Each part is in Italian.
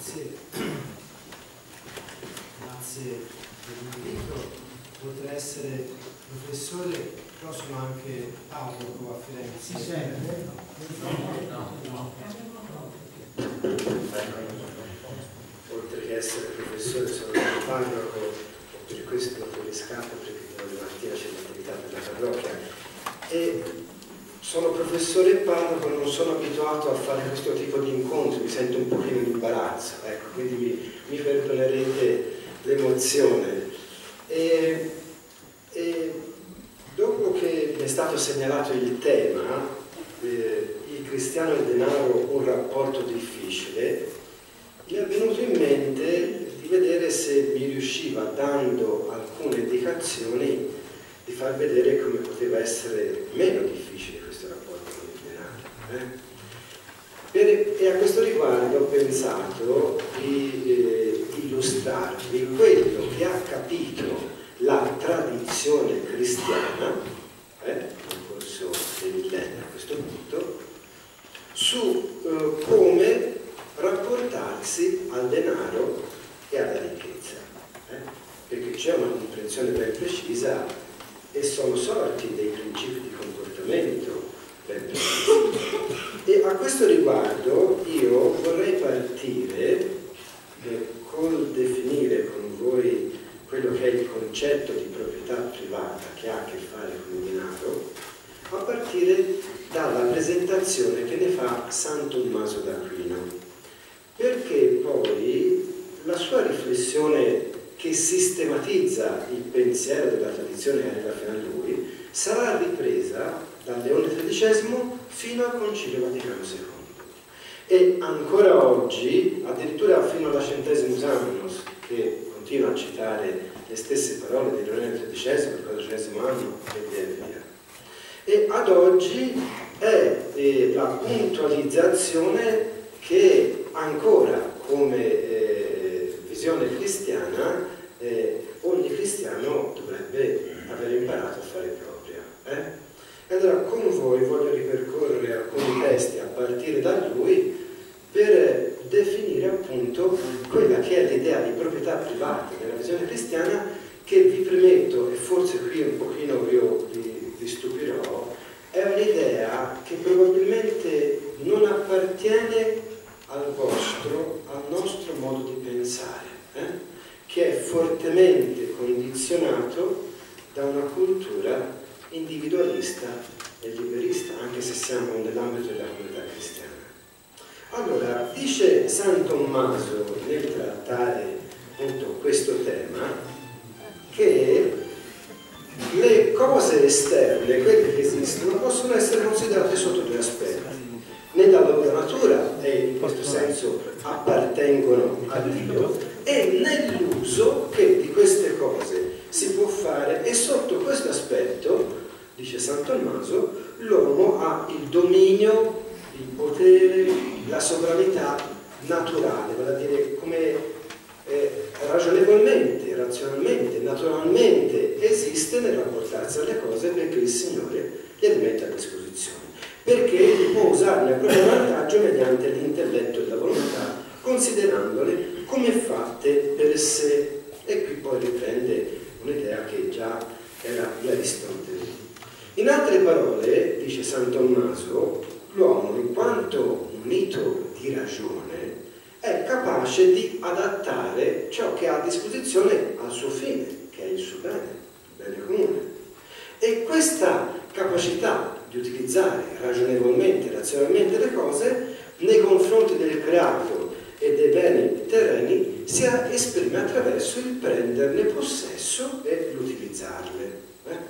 Sì. Grazie dell'invito. Oltre a essere professore, però sono anche parroco a Firenze. Si sente? No. Oltre che essere professore sono anche parroco, per questo non mi scappo perché domani mattina c'è l'attività per la parrocchia. E sono professore e parroco, non sono abituato a fare questo tipo di incontri, mi sento un pochino in imbarazzo, ecco, quindi mi perdonerete l'emozione. E dopo che mi è stato segnalato il tema, il cristiano e il denaro, un rapporto difficile, mi è venuto in mente di vedere se mi riusciva, dando alcune indicazioni, di far vedere come poteva essere meno difficile questo rapporto con il denaro. E a questo riguardo ho pensato di illustrarvi quello che ha capito la tradizione cristiana, nel corso dei millenni a questo punto, su come rapportarsi al denaro e alla ricchezza. Perché c'è una comprensione ben precisa e sono sorti dei principi di comportamento ben precisi. E a questo riguardo io vorrei partire col definire con voi quello che è il concetto di proprietà privata che ha a che fare con il denaro, a partire dalla presentazione che ne fa San Tommaso d'Aquino, perché poi la sua riflessione che sistematizza il pensiero della tradizione che arriva fino a lui sarà ripresa da Leone XIII fino al Concilio Vaticano II. E ancora oggi, addirittura fino alla Centesimus Annos, che continua a citare le stesse parole di Leone XIII per il 14° anno e via via. E ad oggi è la puntualizzazione che ancora come visione cristiana ogni cristiano dovrebbe aver imparato a fare propria. E allora con voi voglio ripercorrere alcuni testi a partire da lui per definire appunto quella che è l'idea di proprietà privata nella visione cristiana, che vi premetto, e forse qui un pochino io vi stupirò, è un'idea che probabilmente non appartiene al nostro modo di pensare, che è fortemente condizionato da una cultura individualista e liberista, anche se siamo nell'ambito della comunità cristiana. Allora, dice San Tommaso nel trattare appunto questo tema che le cose esterne, quelle che esistono, possono essere considerate sotto due aspetti: nella loro natura, e in questo senso appartengono a Dio, e nell'uso che di queste cose si può fare, e sotto questo aspetto, dice San Tommaso, l'uomo ha il dominio, il potere, la sovranità naturale, vale a dire come ragionevolmente, razionalmente, naturalmente esiste nel rapportarsi alle cose, perché il Signore gliele mette a disposizione, perché può usarne a proprio vantaggio mediante l'intelletto e la volontà, considerandole come fatte per sé. E qui poi riprende un'idea che già era di Aristotele. In altre parole, dice San Tommaso, l'uomo, in quanto munito di ragione, è capace di adattare ciò che ha a disposizione al suo fine, che è il suo bene, il bene comune. E questa capacità di utilizzare ragionevolmente, razionalmente le cose nei confronti del creato e dei beni terreni si esprime attraverso il prenderne possesso e l'utilizzarle.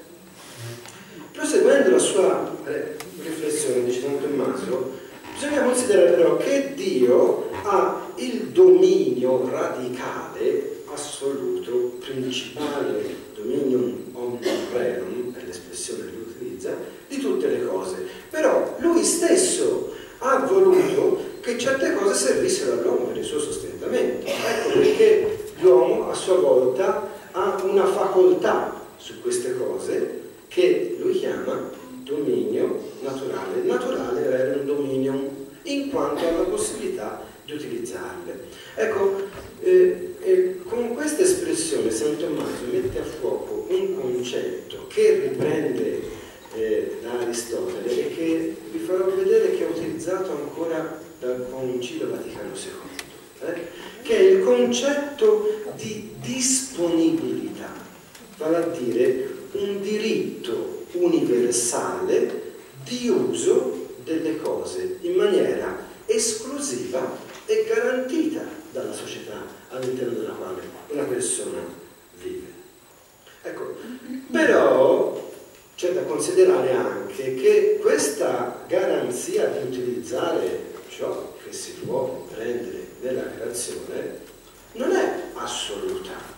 Proseguendo la sua riflessione, dice San Tommaso, bisogna considerare però che Dio ha il dominio radicale, assoluto, principale, dominium omnium rerum, è l'espressione che lui utilizza, di tutte le cose. Però lui stesso ha voluto che certe cose servissero all'uomo per il suo sostentamento. Ecco perché l'uomo a sua volta ha una facoltà su queste cose che lui chiama dominio naturale. Il naturale era un dominium, in quanto ha la possibilità utilizzarle. Ecco, con questa espressione San Tommaso mette a fuoco un concetto che riprende da Aristotele e che vi farò vedere che è utilizzato ancora dal Concilio Vaticano II, che è il concetto di disponibilità, vale a dire un diritto universale di uso delle cose in maniera esclusiva e garantita dalla società all'interno della quale una persona vive. Ecco, però c'è da considerare anche che questa garanzia di utilizzare ciò che si può prendere nella creazione non è assoluta.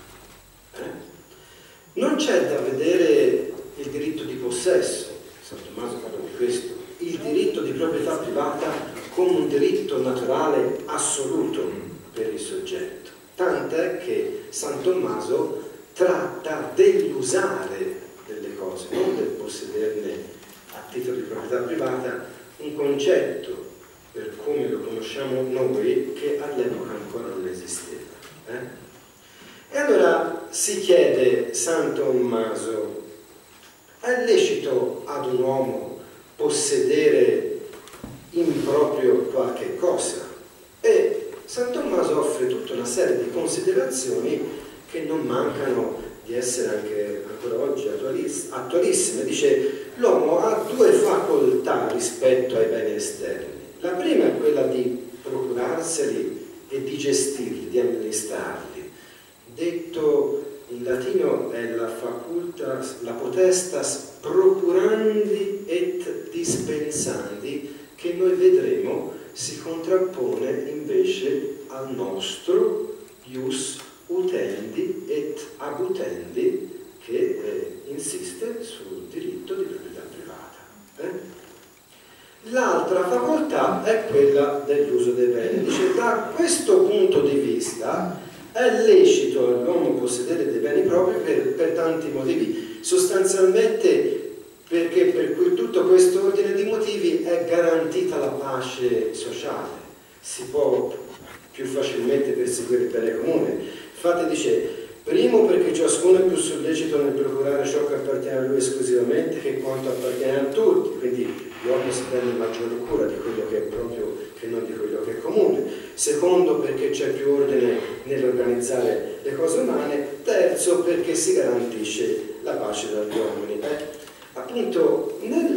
Non c'è da vedere il diritto di possesso, San Tommaso parla di questo, il diritto di proprietà privata come un diritto naturale assoluto per il soggetto. Tant'è che San Tommaso tratta dell'usare delle cose, non del possederne a titolo di proprietà privata, un concetto per come lo conosciamo noi che all'epoca ancora non esisteva. E allora si chiede San Tommaso: è lecito ad un uomo possedere in proprio qualche cosa? E San Tommaso offre tutta una serie di considerazioni che non mancano di essere anche ancora oggi attualissime. Dice: l'uomo ha due facoltà rispetto ai beni esterni. La prima è quella di procurarseli e di gestirli, di amministrarli. Detto in latino è la facultas, la potestas procurandi et dispensandi, che noi vedremo si contrappone invece al nostro ius utendi et abutendi, che insiste sul diritto di proprietà privata. L'altra facoltà è quella dell'uso dei beni. Dice: da questo punto di vista è lecito all'uomo possedere dei beni propri per tanti motivi, sostanzialmente perché per cui tutto questo ordine di motivi è garantita la pace sociale, si può più facilmente perseguire il bene comune. Infatti dice: primo, perché ciascuno è più sollecito nel procurare ciò che appartiene a lui esclusivamente che quanto appartiene a tutti, quindi l'uomo si prende maggiore cura di quello che è proprio che non di quello che è comune. Secondo, perché c'è più ordine nell'organizzare le cose umane. Terzo, perché si garantisce la pace tra gli uomini. Appunto,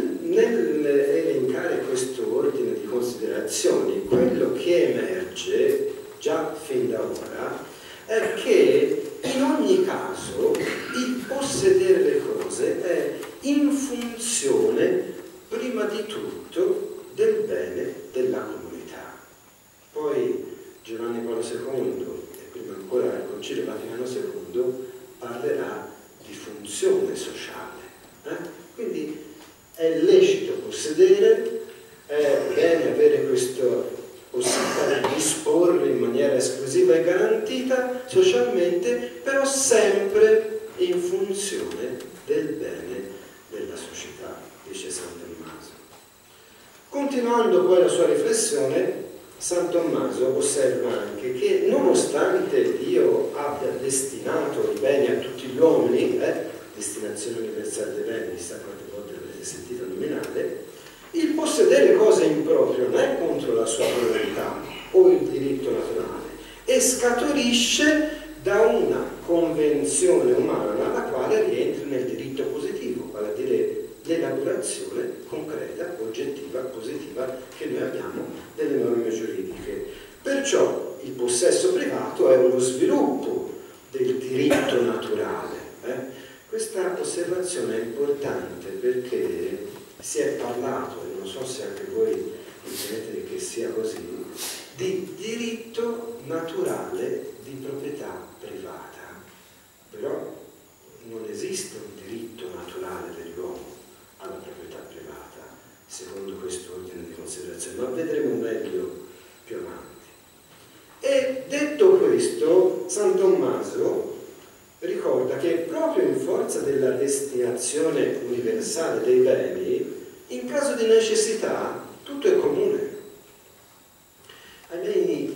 nell'elencare questo ordine di considerazioni, quello che emerge già fin da ora è che in ogni caso il possedere le cose è in funzione prima di tutto del bene della comunità. Poi Giovanni Paolo II e prima ancora il Concilio Vaticano II parlerà di funzione sociale. Quindi è lecito possedere, è bene avere questa possibilità di disporre in maniera esclusiva e garantita socialmente, però sempre in funzione del bene della società, dice San Tommaso. Continuando poi la sua riflessione, San Tommaso osserva anche che nonostante Dio abbia destinato i beni a tutti gli uomini, destinazione universale dei beni, chissà quante volte l'avrete sentito nominare, il possedere cose in proprio non è contro la sua volontà o il diritto naturale e scaturisce da una convenzione umana la quale rientra nel diritto positivo, vale a dire l'elaborazione concreta, oggettiva, positiva che noi abbiamo delle norme giuridiche. Perciò il possesso privato è uno sviluppo del diritto naturale. Questa osservazione è importante perché si è parlato, e non so se anche voi ritenete che sia così, di diritto naturale di proprietà privata. Però non esiste un diritto naturale dell'uomo alla proprietà privata, secondo questo ordine di considerazione, ma vedremo meglio più avanti. E detto questo, San Tommaso ricorda che proprio in forza della destinazione universale dei beni, in caso di necessità, tutto è comune. Ai beni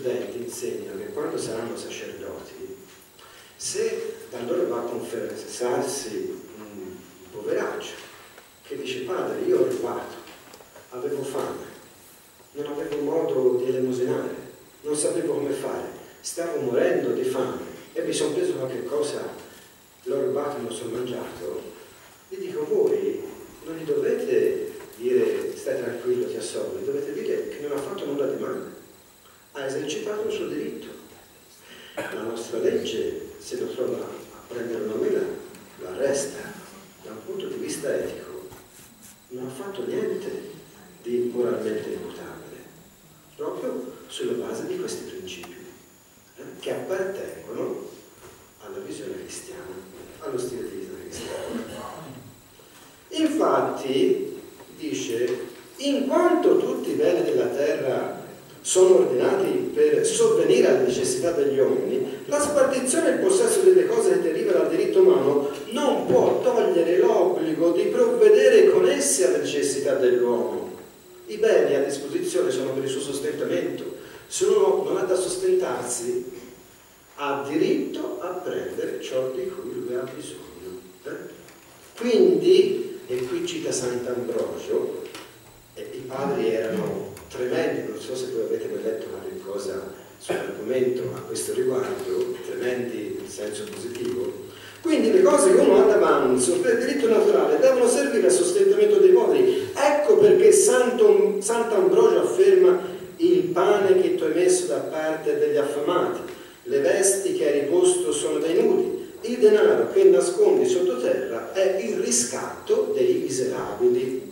studenti insegnano che quando saranno sacerdoti, se da loro va a confessarsi un poveraccio che dice: padre, io ho rubato, avevo fame, non avevo modo di elemosinare, non sapevo come fare, stavo morendo di fame e mi sono preso qualche cosa, l'ho rubato e non sono mangiato, vi dico: voi non gli dovete dire stai tranquillo, ti assolvi, dovete dire che non ha fatto nulla di male, ha esercitato il suo diritto. La nostra legge, se lo trova a prendere una mela, lo arresta. Da un punto di vista etico non ha fatto niente di moralmente imputabile, proprio sulla base di questi principi che appartengono alla visione cristiana, allo stile di vita cristiano. Infatti dice: in quanto tutti i beni della terra sono ordinati per sovvenire alle necessità degli uomini, la spartizione e il possesso delle cose che derivano dal diritto umano non può togliere l'obbligo di provvedere con essi alle necessità dell'uomo. I beni a disposizione sono per il suo sostentamento. Se uno non ha da sostentarsi, ha diritto a prendere ciò di cui lui ha bisogno. Quindi, e qui cita Sant'Ambrogio, i padri erano tremendi, non so se voi avete mai letto qualche cosa sull'argomento a questo riguardo, tremendi in senso positivo. Quindi le cose che uno ha d'avanzo per diritto naturale devono servire al sostentamento dei poveri. Ecco perché Sant'Ambrogio afferma: il pane che tu hai messo da parte degli affamati, le vesti che hai riposto sono dei nudi, il denaro che nascondi sottoterra è il riscatto dei miserabili.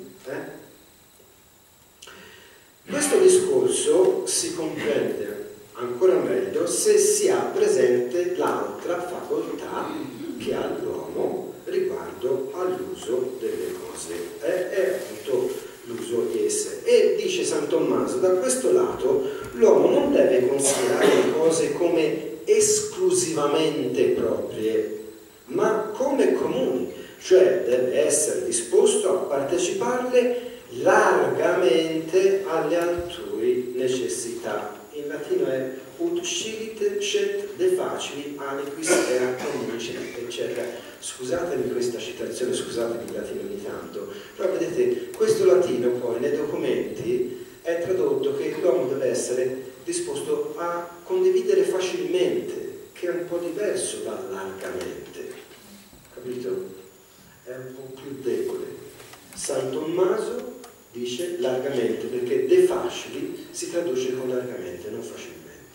Questo discorso si comprende ancora meglio se si ha presente l'altra facoltà che ha l'uomo riguardo all'uso delle cose, è appunto l'uso di esse. E dice San Tommaso: da questo lato l'uomo non deve considerare le cose come esclusivamente proprie, ma come comuni, cioè deve essere disposto a parteciparle largamente alle altrui necessità. In latino è ut scilicet de facili aliquis erat communicet, eccetera. Scusatemi questa citazione, scusatemi il latino ogni tanto, però vedete, questo latino poi nei documenti è tradotto che l'uomo deve essere disposto a condividere facilmente, che è un po' diverso da largamente, capito? È un po' più debole. San Tommaso dice largamente, perché de facili si traduce con largamente, non facilmente.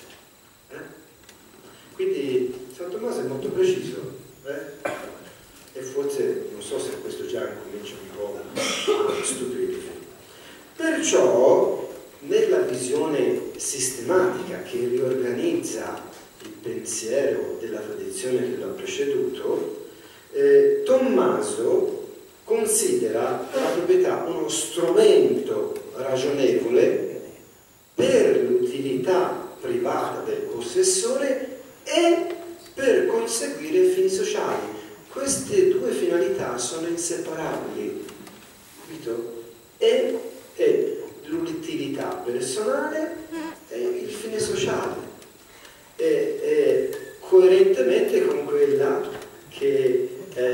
Quindi San Tommaso è molto preciso, e forse, non so se questo già comincia un po' a stupirvi. Perciò, nella visione sistematica che riorganizza il pensiero della tradizione che l'ha preceduto, Tommaso considera la proprietà uno strumento ragionevole per l'utilità privata del possessore e per conseguire fini sociali. Queste due finalità sono inseparabili, capito? E l'utilità personale e il fine sociale, coerentemente con quella che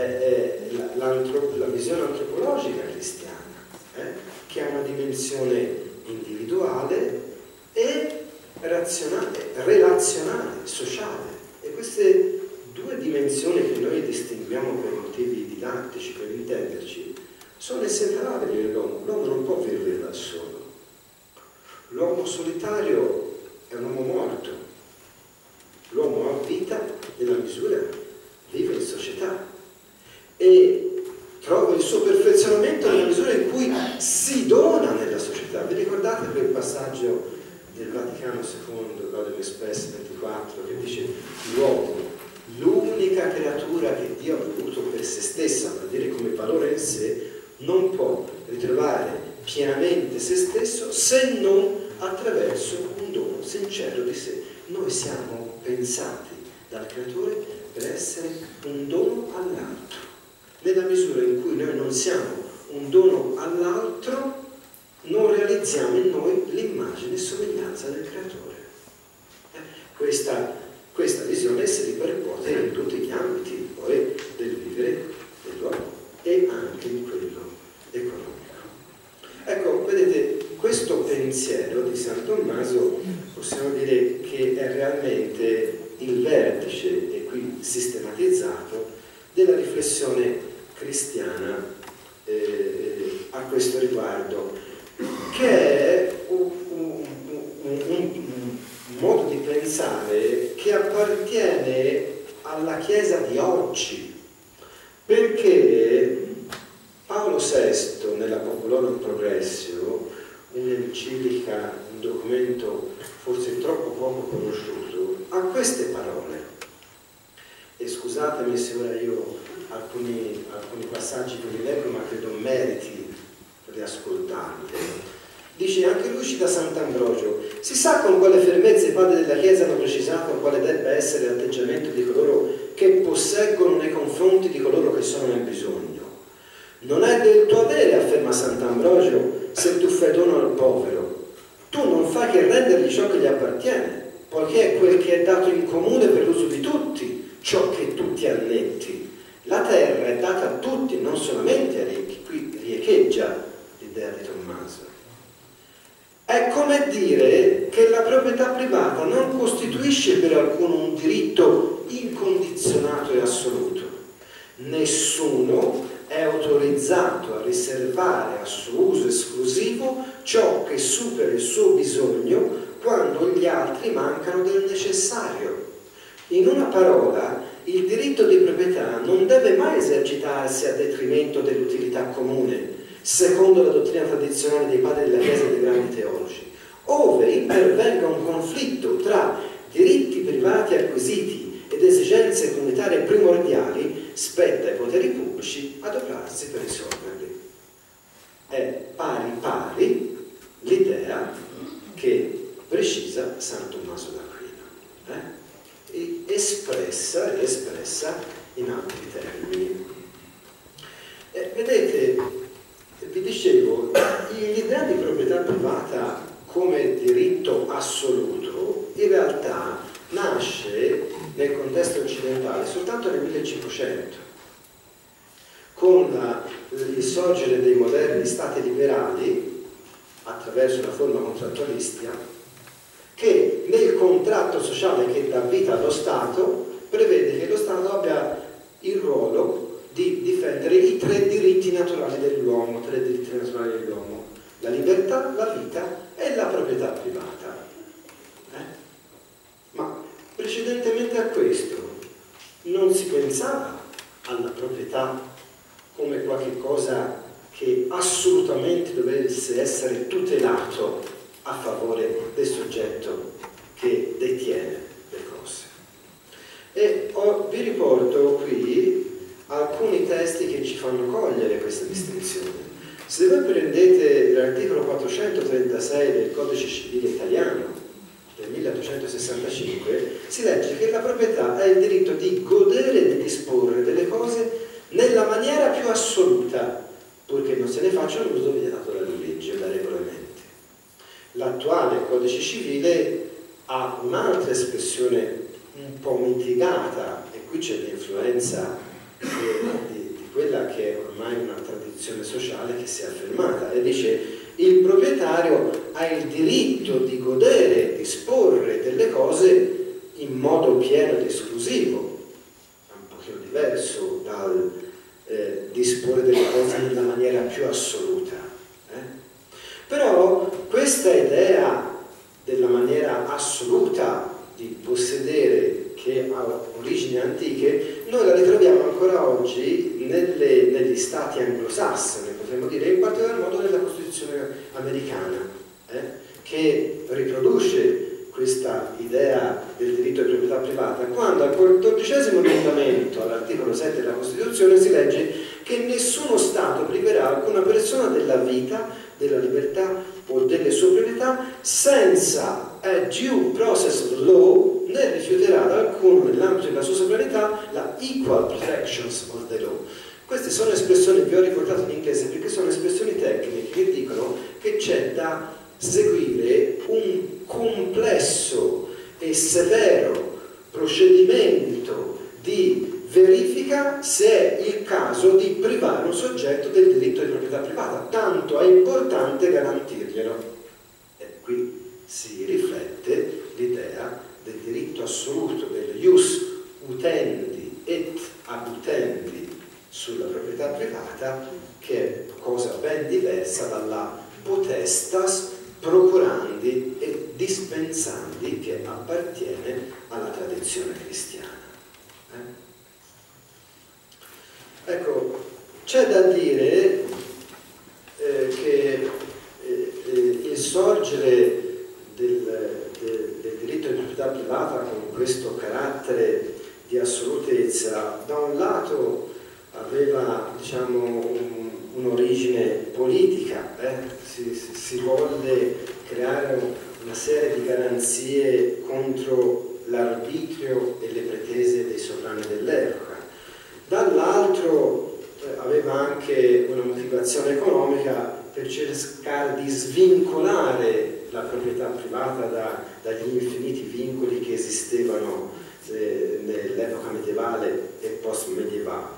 la visione antropologica cristiana, che ha una dimensione individuale e relazionale, sociale. E queste due dimensioni che noi distinguiamo per motivi didattici, per intenderci, sono inseparabili nell'uomo. L'uomo non può vivere da solo. L'uomo solitario è un uomo morto. L'uomo ha vita nella misura, vive in società e trova il suo perfezionamento nella misura in cui si dona nella società. Vi ricordate quel passaggio del Vaticano II, Gaudium et Spes 24, che dice: l'uomo, l'unica creatura che Dio ha voluto per se stessa, vuol dire come valore in sé, non può ritrovare pienamente se stesso se non attraverso un dono sincero di sé. Noi siamo pensati dal Creatore per essere un dono all'altro. Nella misura in cui noi non siamo un dono all'altro, non realizziamo in noi l'immagine e somiglianza del Creatore. questa visione si ripercuote in tutti gli ambiti poi del vivere dell'uomo e anche in quello economico. Ecco, vedete, questo pensiero di San Tommaso possiamo dire che è realmente il vertice, e qui sistematizzato, della riflessione cristiana a questo riguardo, che è un modo di pensare che appartiene alla Chiesa di oggi, perché Paolo VI nella Populorum Progressio, un'enciclica, un documento forse troppo poco conosciuto, ha queste parole, e scusatemi se ora io alcuni passaggi che vi leggo, ma credo meriti riascoltarli. Dice: anche lui cita Sant'Ambrogio: si sa con quale fermezza i padri della Chiesa hanno precisato quale debba essere l'atteggiamento di coloro che posseggono nei confronti di coloro che sono nel bisogno. Non è del tuo avere, afferma Sant'Ambrogio, se tu fai dono al povero. Tu non fai che rendergli ciò che gli appartiene, poiché è quel che è dato in comune per l'uso di tutti, ciò che tutti annetti. La terra è data a tutti, non solamente ai ricchi. Qui riecheggia l'idea di Tommaso. È come dire che la proprietà privata non costituisce per alcuno un diritto incondizionato e assoluto. Nessuno è autorizzato a riservare a suo uso esclusivo ciò che supera il suo bisogno quando gli altri mancano del necessario. In una parola, il diritto di proprietà non deve mai esercitarsi a detrimento dell'utilità comune, secondo la dottrina tradizionale dei padri della Chiesa e dei grandi teologi, ove intervenga un conflitto tra diritti privati acquisiti ed esigenze comunitarie primordiali, spetta ai poteri pubblici adoperarsi per risolverli. È pari pari l'idea che precisa San Tommaso d'Aquino, espressa in altri termini. Vedete, vi dicevo, l'idea di proprietà privata come diritto assoluto in realtà nasce nel contesto occidentale soltanto nel 1500, con il sorgere dei moderni stati liberali attraverso una forma contrattualistica, che nel contratto sociale che dà vita allo Stato prevede che lo Stato abbia il ruolo di difendere i tre diritti naturali dell'uomo, la libertà, la vita e la proprietà privata. Ma precedentemente a questo non si pensava alla proprietà come qualche cosa che assolutamente dovesse essere tutelato a favore del soggetto che detiene le cose. E vi riporto qui alcuni testi che ci fanno cogliere questa distinzione. Se voi prendete l'articolo 436 del Codice Civile Italiano del 1865, si legge che la proprietà è il diritto di godere e di disporre delle cose nella maniera più assoluta, purché non se ne faccia un uso vietato dalle leggi o dai regolamenti. L'attuale Codice Civile ha un'altra espressione un po' mitigata, e qui c'è l'influenza di quella che è ormai una tradizione sociale che si è affermata, e dice: il proprietario ha il diritto di godere e disporre delle cose in modo pieno ed esclusivo, un pochino diverso dal disporre delle cose nella maniera più assoluta. Però questa idea della maniera assoluta di possedere, che ha origini antiche, noi la ritroviamo ancora oggi negli stati anglosassoni, potremmo dire, in particolar modo nella Costituzione americana, che riproduce questa idea del diritto di proprietà privata, quando al 14° emendamento all'articolo 7 della Costituzione si legge che nessuno Stato priverà alcuna persona della vita, della libertà o delle sue proprietà senza a due process of law, né rifiuterà ad alcuno nell'ambito della sua sovranità la equal protections of the law. Queste sono espressioni, vi ho riportato in inglese perché sono espressioni tecniche che dicono che c'è da seguire un complesso e e severo procedimento di verifica se è il caso di privare un soggetto del diritto di proprietà privata, tanto è importante garantirglielo. E qui si riflette l'idea del diritto assoluto, del ius utendi et abutendi sulla proprietà privata, che è cosa ben diversa dalla potestas procurandi e dispensandi che appartiene alla tradizione cristiana. Ecco, c'è da dire che il sorgere del diritto di proprietà privata con questo carattere di assolutezza, da un lato aveva, diciamo, un'origine politica, si volle creare una serie di garanzie contro l'arbitrio e le pretese dei sovrani dell'epoca. Dall'altro aveva anche una motivazione economica per cercare di svincolare la proprietà privata dagli infiniti vincoli che esistevano nell'epoca medievale e post-medievale.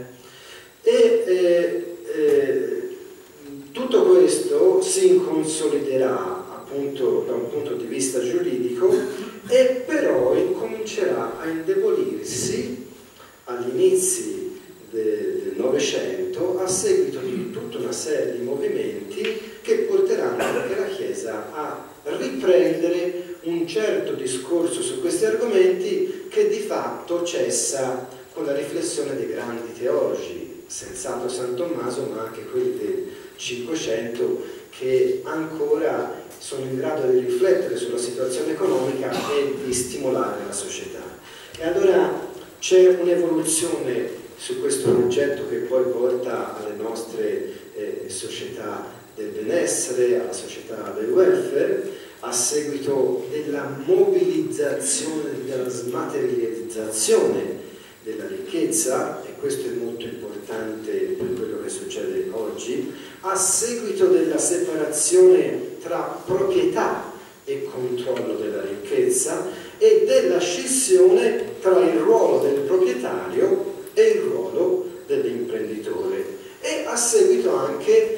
Tutto questo si consoliderà appunto da un punto di vista giuridico e però incomincerà a indebolirsi agli inizi del Novecento a seguito di tutta una serie di movimenti che porteranno anche la Chiesa a riprendere un certo discorso su questi argomenti che di fatto cessa con la riflessione dei grandi teologi, senz'altro San Tommaso, ma anche quelli del Cinquecento, che ancora sono in grado di riflettere sulla situazione economica e di stimolare la società. E allora c'è un'evoluzione su questo progetto che poi porta alle nostre società del benessere, alla società del welfare, a seguito della mobilizzazione, della smaterializzazione della ricchezza, e questo è molto importante per quello che succede oggi, a seguito della separazione tra proprietà e controllo della ricchezza e della scissione tra il ruolo del proprietario e il ruolo dell'imprenditore, e a seguito anche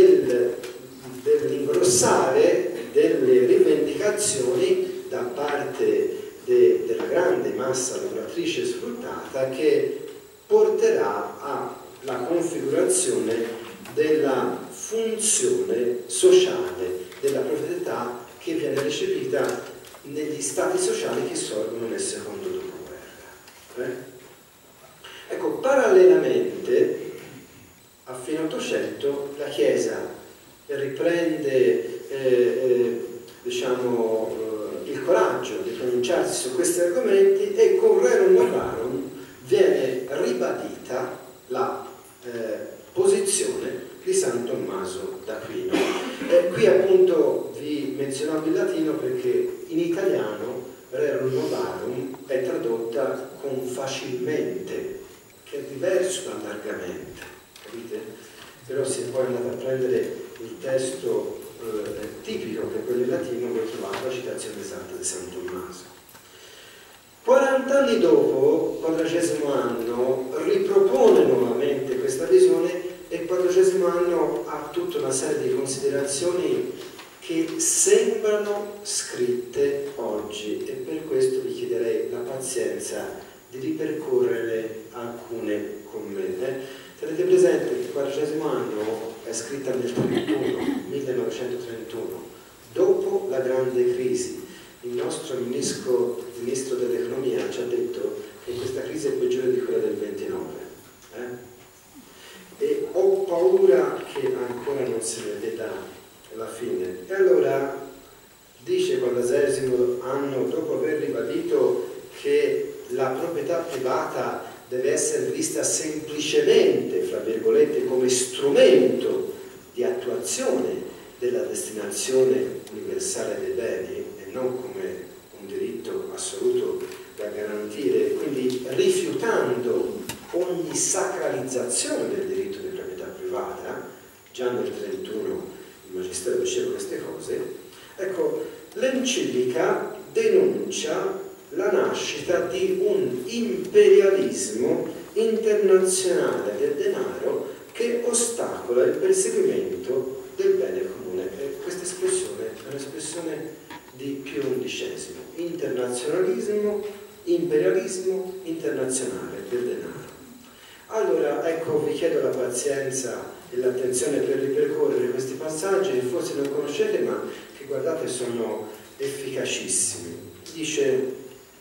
dell'ingrossare delle rivendicazioni da parte della grande massa lavoratrice sfruttata, che porterà alla configurazione della funzione sociale della proprietà che viene recepita negli stati sociali che sorgono nel secondo dopoguerra. Ecco, parallelamente a fine Ottocento la Chiesa riprende il coraggio di pronunciarsi su questi argomenti, e con Rerum Novarum viene ribadita la posizione di San Tommaso d'Aquino. Qui appunto vi menzionavo il latino perché in italiano Rerum Novarum è tradotta con facilmente, che è diverso da largamente, capite? Però se poi andate a prendere il testo tipico, che è quello in latino, voi trovate la citazione esatta di San Tommaso. 40 anni dopo, 40° anno, ripropone nuovamente questa visione, e il 40° anno ha tutta una serie di considerazioni che sembrano scritte oggi, e per questo vi chiederei la pazienza di ripercorrere alcune con me. Tenete presente che il 40° anno è scritta nel 1931, dopo la grande crisi. Il nostro ministro dell'economia ci ha detto che questa crisi è peggiore di quella del 29. E ho paura che ancora non se ne veda la fine. E allora dice il 40° anno, dopo aver ribadito che la proprietà privata deve essere vista semplicemente, fra virgolette, come strumento di attuazione della destinazione universale dei beni e non come un diritto assoluto da garantire, quindi rifiutando ogni sacralizzazione del diritto di proprietà privata. Già nel 31 il Magistero diceva queste cose. Ecco, l'enciclica denuncia annuncia la nascita di un imperialismo internazionale del denaro che ostacola il perseguimento del bene comune. E questa espressione è un'espressione di Pio XI: internazionalismo, imperialismo internazionale del denaro. Allora, ecco, vi chiedo la pazienza e l'attenzione per ripercorrere questi passaggi che forse non conoscete, ma che, guardate, sono efficacissimi. Dice: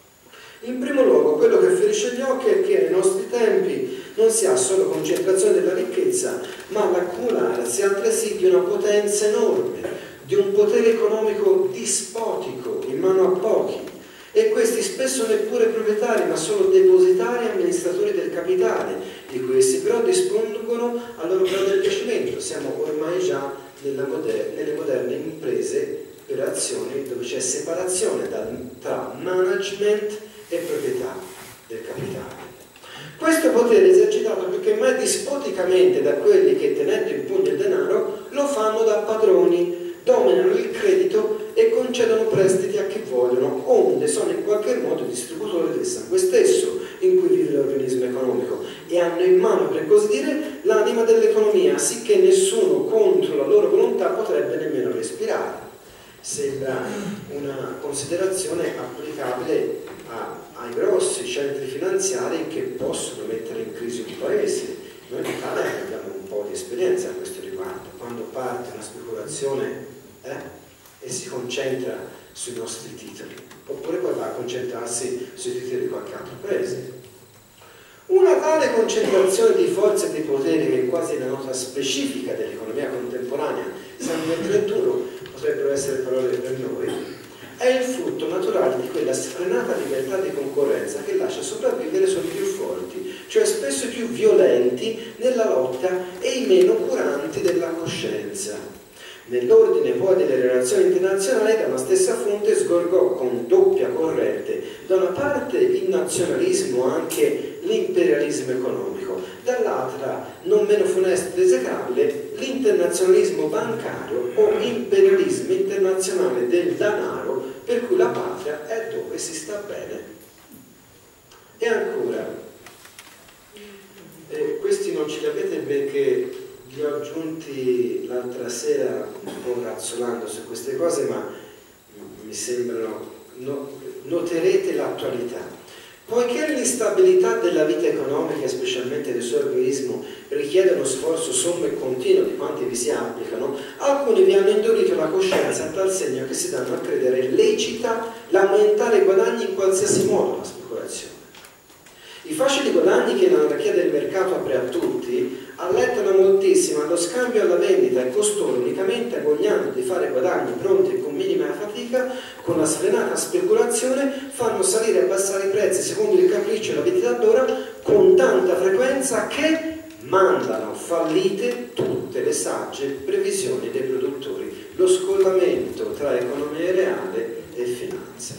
in primo luogo, quello che ferisce gli occhi è che nei nostri tempi non si ha solo concentrazione della ricchezza, ma l'accumularsi altresì di una potenza enorme, di un potere economico dispotico in mano a pochi, e questi spesso neppure proprietari, ma solo depositari e amministratori del capitale, di cui essi però dispongono a loro grande piacimento. Siamo ormai già nelle moderne imprese per azioni dove c'è separazione tra management e proprietà del capitale. Questo potere è esercitato più che mai dispoticamente da quelli che, tenendo in pugno il denaro, lo fanno da padroni, dominano il credito e concedono prestiti a chi vogliono, onde sono in qualche modo distributori del sangue stesso in cui vive l'organismo economico, e hanno in mano, per così dire, l'anima dell'economia, sicché nessuno contro la loro volontà potrebbe nemmeno respirare. Sembra una considerazione applicabile ai grossi centri finanziari che possono mettere in crisi un paese. Noi in Italia abbiamo un po' di esperienza a questo riguardo. Quando parte una speculazione e si concentra sui nostri titoli, oppure poi va a concentrarsi sui titoli di qualche altro paese. Una tale concentrazione di forze e di potere, che è quasi la nota specifica dell'economia contemporanea, siamo nel 31, potrebbero essere parole per noi, è il frutto naturale di quella sfrenata libertà di concorrenza che lascia sopravvivere solo i più forti, cioè spesso i più violenti nella lotta e i meno curanti della coscienza. Nell'ordine poi delle relazioni internazionali, da una stessa fonte sgorgò con doppia corrente, da una parte il nazionalismo, anche l'imperialismo economico, dall'altra, non meno funesto ed esecrabile, l'internazionalismo bancario o imperialismo internazionale del denaro, per cui la patria è dove si sta bene. E ancora, questi non ce li avete perché li ho aggiunti l'altra sera un po' razzolando su queste cose, ma mi sembrano, noterete l'attualità. Poiché l'instabilità della vita economica, specialmente del suo organismo, richiede uno sforzo sommo e continuo di quanti vi si applicano, alcuni vi hanno indurito la coscienza a tal segno che si danno a credere lecita l'aumentare i guadagni in qualsiasi modo la speculazione. I facili guadagni che l'anarchia del mercato apre a tutti allettano moltissimo allo scambio e alla vendita, e costoro, unicamente agognando di fare guadagni pronti e con minima fatica, con la sfrenata speculazione fanno salire e abbassare i prezzi secondo il capriccio e la vendita d'ora con tanta frequenza che mandano fallite tutte le sagge previsioni dei produttori, lo scollamento tra economia reale e finanza.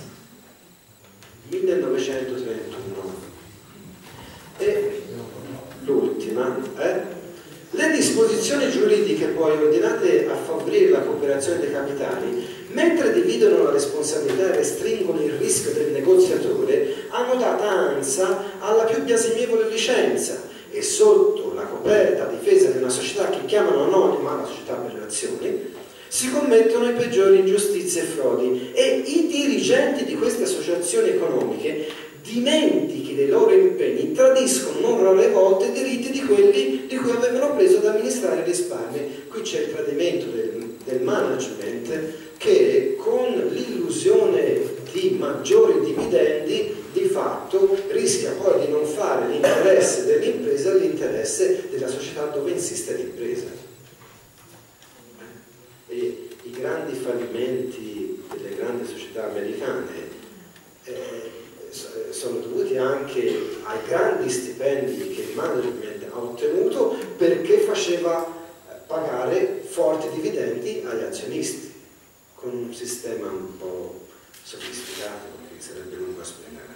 1931. E l'ultima, le disposizioni giuridiche poi ordinate a favorire la cooperazione dei capitali, mentre dividono la responsabilità e restringono il rischio del negoziatore, hanno dato ansia alla più biasimevole licenza, e sotto la coperta difesa di una società che chiamano anonima, la società per le azioni, si commettono i peggiori ingiustizie e frodi, e i dirigenti di queste associazioni economiche, dimentichi dei loro impegni, tradiscono non rare volte i diritti di quelli di cui avevano preso ad amministrare i risparmi. Qui c'è il tradimento del management, che con l'illusione di maggiori dividendi di fatto rischia poi di non fare l'interesse dell'impresa l'interesse della società dove insiste l'impresa. E i grandi fallimenti delle grandi società americane sono dovuti anche ai grandi stipendi che il management ha ottenuto, perché faceva pagare forti dividendi agli azionisti, con un sistema un po' sofisticato che sarebbe lungo a spiegare.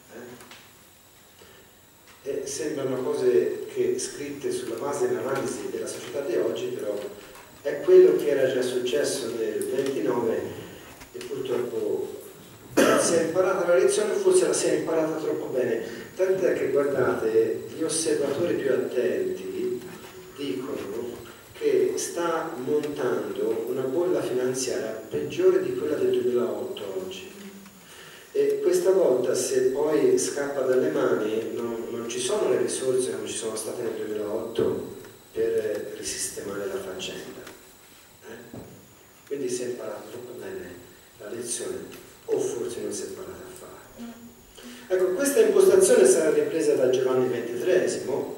E sembrano cose che, scritte sulla base dell'analisi della società di oggi, però è quello che era già successo nel 29 e purtroppo si è imparata la lezione, forse la si è imparata troppo bene, tant'è che guardate, gli osservatori più attenti dicono che sta montando una bolla finanziaria peggiore di quella del 2008 oggi. E questa volta, se poi scappa dalle mani, non ci sono le risorse come ci sono state nel 2008 per risistemare la faccenda. Quindi si è imparato troppo bene la lezione, o forse non si è imparata a fare. Ecco, questa impostazione sarà ripresa da Giovanni XXIII,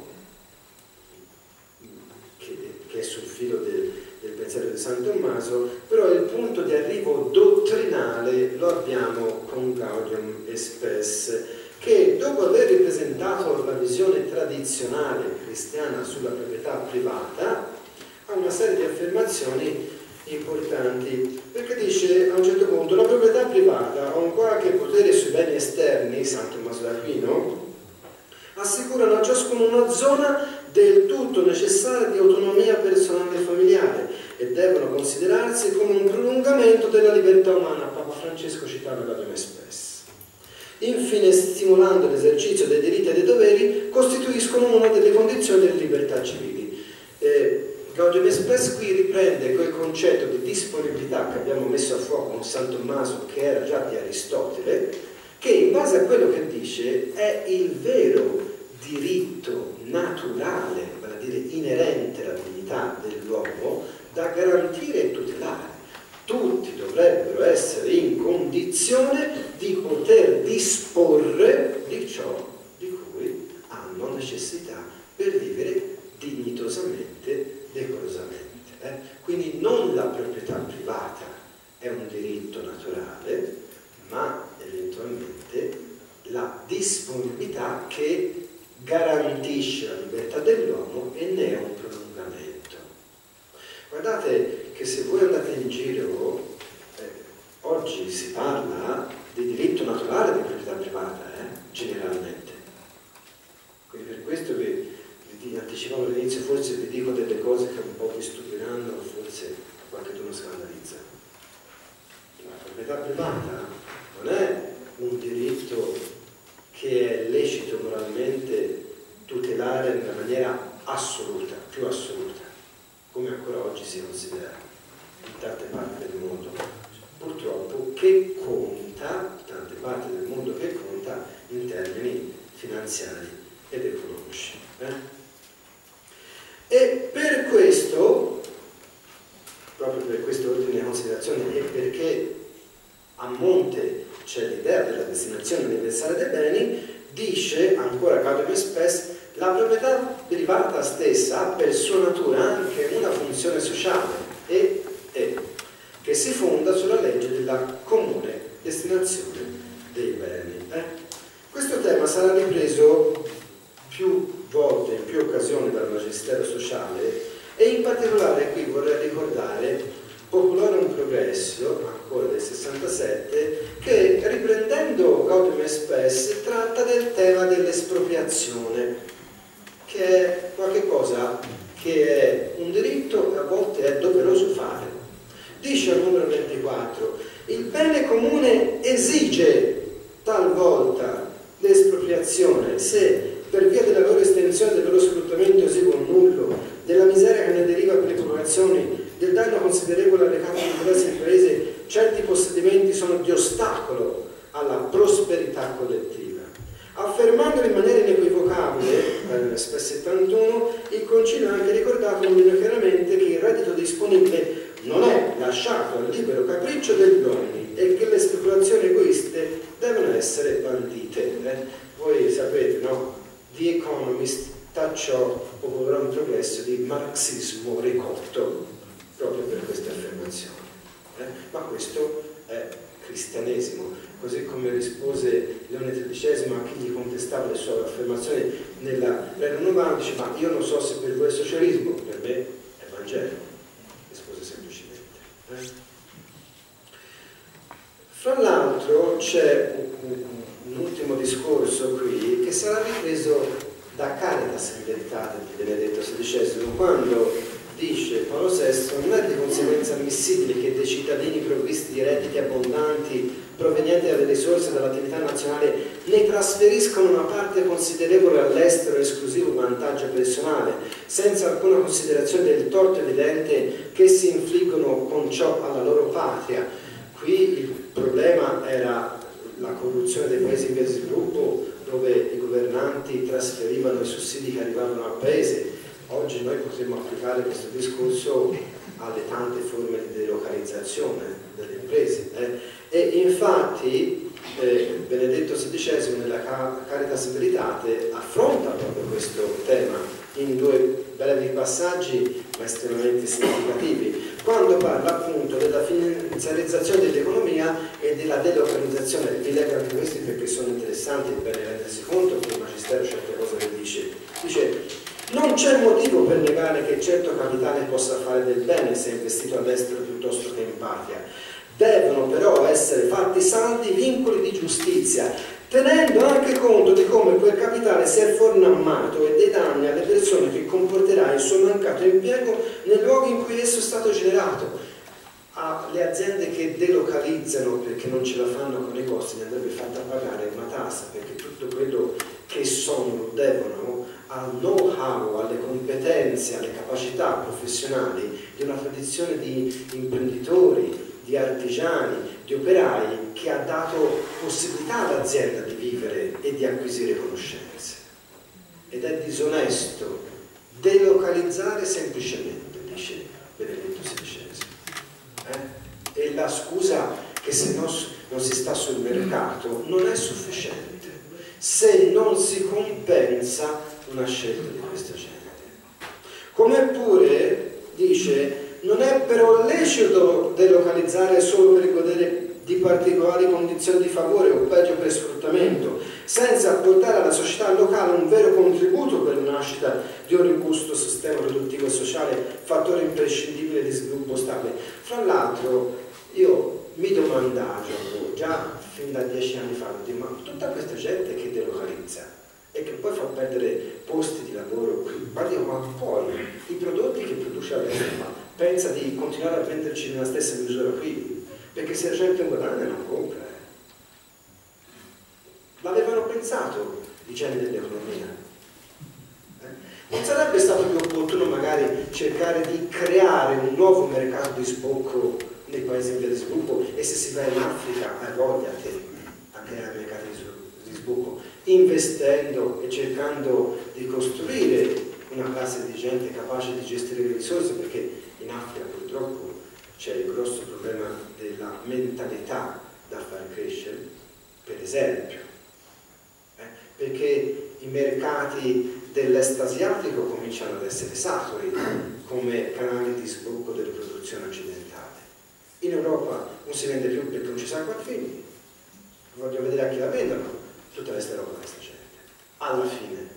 che è sul filo del pensiero di San Tommaso, però il punto di arrivo dottrinale lo abbiamo con Gaudium et Spes, che dopo aver ripresentato la visione tradizionale cristiana sulla proprietà privata, ha una serie di affermazioni importanti, perché dice a un certo punto: la proprietà privata o un qualche potere sui beni esterni, San Tommaso d'Aquino, assicurano a ciascuno una zona del tutto necessaria di autonomia personale e familiare e devono considerarsi come un prolungamento della libertà umana. Papa Francesco citava Gaudium et Spes. Infine, stimolando l'esercizio dei diritti e dei doveri, costituiscono una delle condizioni delle libertà civili. Gaudium et Spes qui riprende quel concetto di disponibilità che abbiamo messo a fuoco con San Tommaso, che era già di Aristotele, che in base a quello che dice è il vero diritto naturale, vale a dire inerente alla dignità dell'uomo, da garantire e tutelare. Tutti dovrebbero essere in condizione di poter disporre di ciò di cui hanno necessità per vivere dignitosamente, decorosamente. Quindi non la proprietà privata è un diritto naturale, ma eventualmente la disponibilità che garantisce la libertà dell'uomo e ne è un prolungamento. Guardate che se voi andate in giro, oggi si parla di diritto naturale di proprietà privata, generalmente. Quindi per questo vi anticipavo all'inizio, forse vi dico delle cose che un po' vi stupiranno, forse qualcuno scandalizza. La proprietà privata non è un diritto che è lecito moralmente tutelare in una maniera assoluta, più assoluta, come ancora oggi si considera in tante parti del mondo. Purtroppo che conta, in tante parti del mondo che conta, in termini finanziari ed economici. E per questo, proprio per queste ordini considerazioni e perché a monte c'è l'idea della destinazione universale dei beni, dice ancora Gaudium et Spes: la proprietà privata stessa ha per sua natura anche una funzione sociale e che si fonda sulla legge della comune destinazione dei beni. Questo tema sarà ripreso più volte, in più occasioni dal Magistero sociale, e in particolare qui vorrei ricordare Populorum Progressio, ancora del 67, che riprendendo Gaudium et Spes tratta del tema dell'espropriazione, che è qualcosa che è un diritto e a volte è doveroso fare. Dice al numero 24: il bene comune esige talvolta l'espropriazione se, per via della loro estensione, del loro sfruttamento esiguo o nullo, della miseria che ne deriva per le popolazioni, del danno considerevole arrecato all'interesse del paese, certi possedimenti sono di ostacolo alla prosperità collettiva. Affermando in maniera inequivocabile, nel Spes 71, il Concilio ha anche ricordato non meno chiaramente che il reddito disponibile non è lasciato al libero capriccio degli uomini e che le speculazioni egoiste devono essere bandite. Voi sapete, no? The Economist tacciò Popolorum Progressio di marxismo ricotto proprio per queste affermazioni. Ma questo è cristianesimo, così come rispose Leone XIII a chi gli contestava le sue affermazioni nella Rerum Novarum, dice: ma io non so se per voi è socialismo, per me è Vangelo, rispose semplicemente. Fra l'altro c'è un ultimo discorso qui che sarà ripreso da Caritas, in verità, di Benedetto XVI, quando dice Paolo VI: non è di conseguenza ammissibile che dei cittadini provvisti di redditi abbondanti provenienti dalle risorse dell'attività nazionale ne trasferiscono una parte considerevole all'estero esclusivo vantaggio personale, senza alcuna considerazione del torto evidente che si infliggono con ciò alla loro patria. Qui il problema era la corruzione dei paesi in via di sviluppo, dove i governanti trasferivano i sussidi che arrivavano al paese. Oggi noi potremmo applicare questo discorso alle tante forme di delocalizzazione delle imprese. E infatti Benedetto XVI nella Caritas Veritate affronta proprio questo tema in due brevi passaggi ma estremamente significativi, quando parla appunto della finanziarizzazione dell'economia e della delocalizzazione. Vi leggo anche questi perché sono interessanti, è bene rendersi conto che il Magistero certe cose che dice non c'è motivo per negare che certo capitale possa fare del bene se investito all'estero piuttosto che in patria. Devono però essere fatti saldi vincoli di giustizia, tenendo anche conto di come quel capitale si è fornammato e dei danni alle persone che comporterà il suo mancato impiego nei luoghi in cui esso è stato generato. Alle aziende che delocalizzano perché non ce la fanno con i costi ne andrebbe fatta pagare una tassa, perché tutto quello che sono devono al know-how, alle competenze, alle capacità professionali di una tradizione di imprenditori, di artigiani, di operai che ha dato possibilità all'azienda di vivere e di acquisire conoscenze. Ed è disonesto delocalizzare semplicemente, dice Benedetto XVI. E la scusa che se no non si sta sul mercato non è sufficiente se non si compensa una scelta di questo genere. Come pure dice non è però lecito delocalizzare solo per godere di particolari condizioni di favore o peggio per sfruttamento, senza apportare alla società locale un vero contributo per la nascita di un robusto sistema produttivo e sociale, fattore imprescindibile di sviluppo stabile. Fra l'altro io mi domandavo già fin da 10 anni fa, ma tutta questa gente che delocalizza e che poi fa perdere posti di lavoro qui, ma poi i prodotti che produce all'estero pensa di continuare a venderci nella stessa misura qui, perché se la gente guadagna non compra. L'avevano pensato i geni dell'economia. Non sarebbe stato più opportuno magari cercare di creare un nuovo mercato di sbocco nei paesi in via di sviluppo, e se si va in Africa hai voglia a creare mercati di sbocco, investendo e cercando di costruire una classe di gente capace di gestire le risorse, perché in Africa purtroppo c'è il grosso problema della mentalità da far crescere, per esempio, perché i mercati dell'est asiatico cominciano ad essere saturi come canali di sbocco delle produzioni occidentali. In Europa non si vende più perché non ci sa confini, voglio vedere a chi la vendono, tutta questa roba questa gente. Alla fine.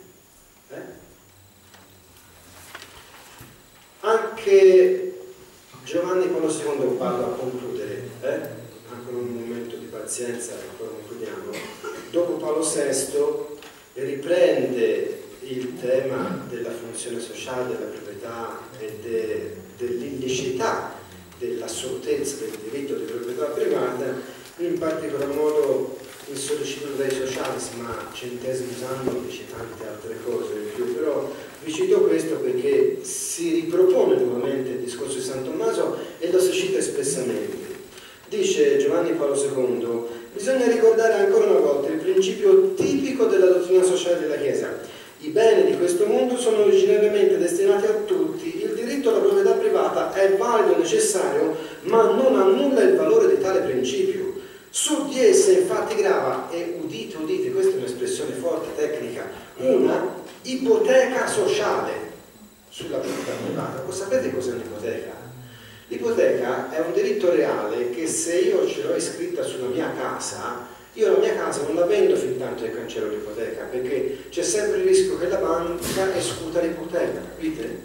Anche Giovanni Paolo II, vado a concludere, ancora un momento di pazienza e poi concludiamo. Dopo Paolo VI riprende il tema della funzione sociale, della proprietà e dell'illicità, dell'assolutezza del diritto di proprietà privata, in particolar modo il sollecito dei socialis, ma centesimus anno dice tante altre cose in più, però vi cito questo perché si ripropone nuovamente il discorso di San Tommaso e lo si cita espressamente. Dice Giovanni Paolo II, bisogna ricordare ancora una volta il principio tipico della dottrina sociale della Chiesa. I beni di questo mondo sono originariamente destinati a tutti, il diritto alla proprietà privata è valido e necessario, ma non annulla il valore di tale principio. Su di esse infatti grava, e udite, udite, questa è un'espressione forte, tecnica, una ipoteca sociale sulla proprietà privata. Voi sapete cos'è un'ipoteca? L'ipoteca è un diritto reale che se io ce l'ho iscritta sulla mia casa, io la mia casa non la vendo fin tanto che cancello l'ipoteca, perché c'è sempre il rischio che la banca escuta l'ipoteca, capite?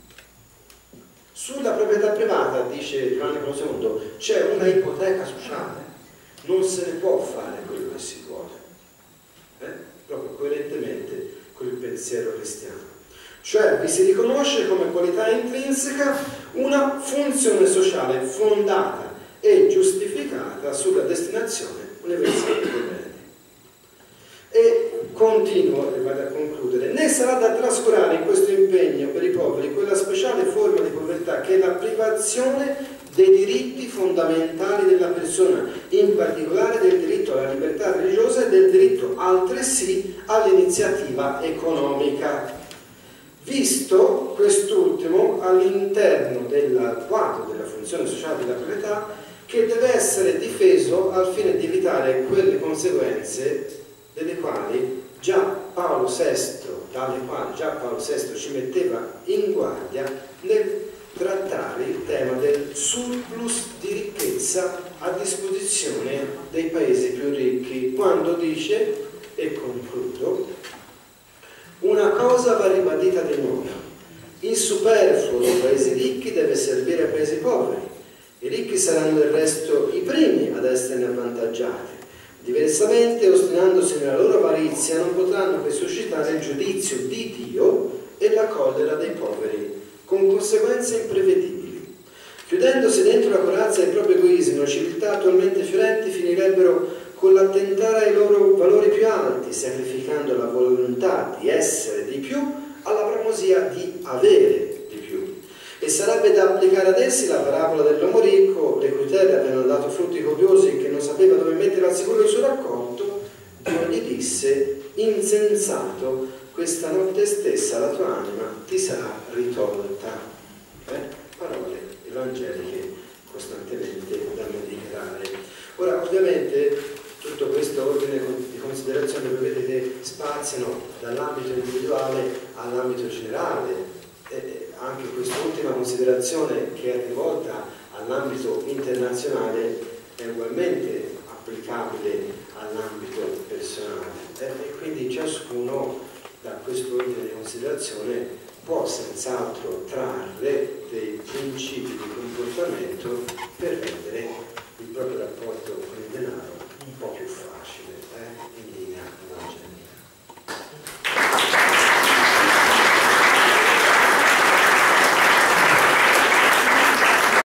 Sulla proprietà privata, dice Giovanni Paolo II, c'è una ipoteca sociale, non se ne può fare quello che si vuole, proprio coerentemente con il pensiero cristiano. Cioè vi si riconosce come qualità intrinseca una funzione sociale fondata e giustificata sulla destinazione universale dei beni. E continuo, e vado a concludere, né sarà da trascurare in questo impegno per i poveri quella speciale forma di povertà che è la privazione dei diritti fondamentali della persona, in particolare del diritto alla libertà religiosa e del diritto altresì all'iniziativa economica, visto quest'ultimo all'interno del quadro della funzione sociale della proprietà, che deve essere difeso al fine di evitare quelle conseguenze dalle quali già Paolo VI ci metteva in guardia nel trattare il tema del surplus di ricchezza a disposizione dei paesi più ricchi, quando dice, e concludo, una cosa va ribadita di nuovo: il superfluo dei paesi ricchi deve servire ai paesi poveri. I ricchi saranno del resto i primi ad esserne avvantaggiati. Diversamente, ostinandosi nella loro avarizia, non potranno che suscitare il giudizio di Dio e la collera dei poveri, con conseguenze imprevedibili. Chiudendosi dentro la corazza del proprio egoismo, le civiltà attualmente fiorenti finirebbero con l'attentare ai loro valori più alti, sacrificando la volontà di essere di più alla bramosia di avere di più. E sarebbe da applicare ad essi la parabola dell'uomo ricco, le cui terre avevano dato frutti copiosi e che non sapeva dove mettere al sicuro il suo raccolto. Dio gli disse: insensato, questa notte stessa la tua anima ti sarà ritolta. Parole evangeliche costantemente da meditare. Ora, ovviamente, tutto questo ordine di considerazioni, vedete, spaziano dall'ambito individuale all'ambito generale. Anche quest'ultima considerazione, che è rivolta all'ambito internazionale, è ugualmente applicabile all'ambito personale, e quindi ciascuno da questo ordine di considerazione può senz'altro trarre dei principi di comportamento per rendere